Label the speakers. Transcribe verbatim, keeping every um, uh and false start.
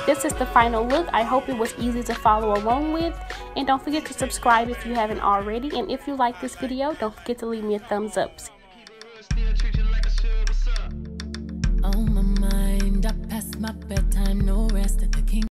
Speaker 1: this is the final look. I hope it was easy to follow along with, and don't forget to subscribe if you haven't already, and if you like this video, don't forget to leave me a thumbs up.
Speaker 2: On my mind, I past my bedtime, no rest at the king.